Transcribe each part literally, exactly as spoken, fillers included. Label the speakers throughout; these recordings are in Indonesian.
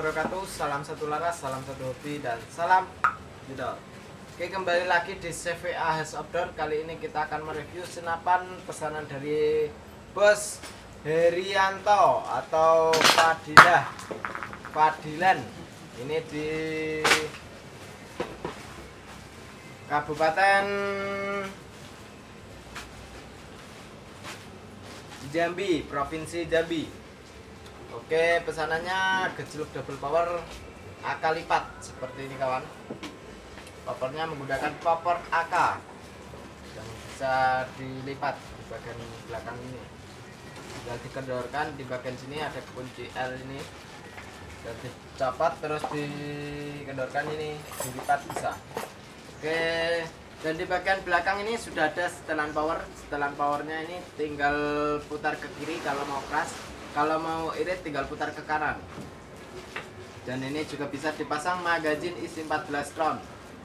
Speaker 1: wabarakatuh. Salam satu laras, salam satu hobi, dan salam jedor. Oke, kembali lagi di C V A House Outdoor. Kali ini kita akan mereview senapan pesanan dari Bos Herianto atau Fadilah Fadilan. Ini di Kabupaten Jambi, Provinsi Jambi. Oke, pesanannya gejluk double power A K lipat seperti ini kawan. Powernya menggunakan power A K yang bisa dilipat di bagian belakang ini. Tinggal dikendorkan di bagian sini ada kunci L ini, dan dicopot terus dikendorkan ini, dilipat bisa. Oke, dan di bagian belakang ini sudah ada setelan power. Setelan powernya ini tinggal putar ke kiri kalau mau keras, kalau mau irit tinggal putar ke kanan. Dan ini juga bisa dipasang magazin isi empat belas round.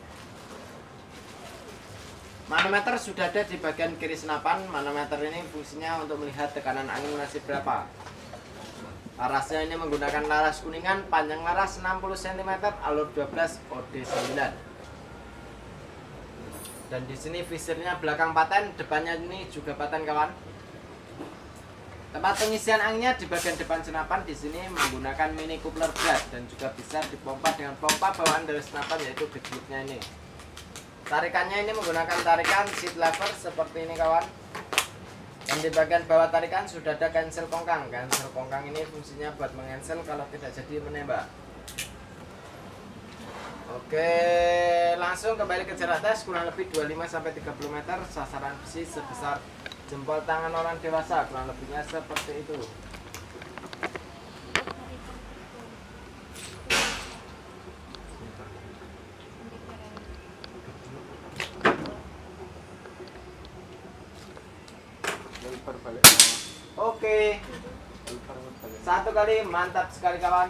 Speaker 1: Manometer sudah ada di bagian kiri senapan. Manometer ini fungsinya untuk melihat tekanan angin masih berapa. Larasnya ini menggunakan laras kuningan, panjang laras enam puluh sentimeter, alur dua belas, O D sembilan. Dan di sini visirnya belakang paten, depannya ini juga paten kawan. Tempat pengisian anginnya di bagian depan senapan di sini menggunakan mini coupler gas, dan juga bisa dipompa dengan pompa bawaan dari senapan, yaitu gejluknya ini. Tarikannya ini menggunakan tarikan seat lever seperti ini kawan. Dan di bagian bawah tarikan sudah ada cancel kongkang. Cancel kongkang ini fungsinya buat mengancel kalau tidak jadi menembak. Oke, langsung kembali ke jarak tes kurang lebih dua puluh lima sampai tiga puluh meter. Sasaran besi sebesar jempol tangan orang dewasa, kurang lebihnya seperti itu. Oke, satu kali mantap sekali kawan.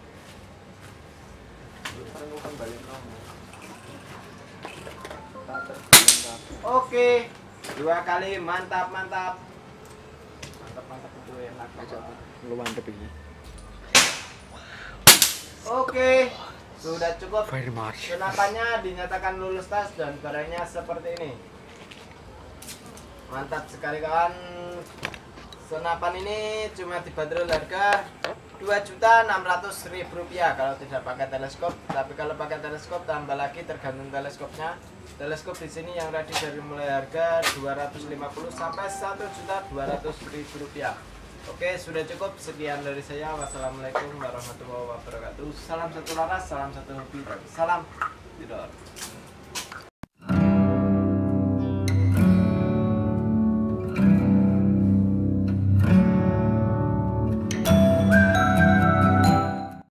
Speaker 1: Oke, dua kali mantap mantap mantap mantap itu enak
Speaker 2: lu mantep ini.
Speaker 1: Oke, sudah cukup.
Speaker 2: Very much.
Speaker 1: Senapannya dinyatakan lulus tes dan barangnya seperti ini. Mantap sekali kawan. Senapan ini cuma dibanderol harga dua juta enam ratus ribu rupiah kalau tidak pakai teleskop. Tapi kalau pakai teleskop tambah lagi tergantung teleskopnya. Teleskop di sini yang ready dari mulai harga dua ratus lima puluh sampai satu juta dua ratus ribu rupiah. Oke, sudah cukup. Sekian dari saya. Wassalamualaikum warahmatullahi wabarakatuh. Salam satu laras, salam satu hobi, salam jedor.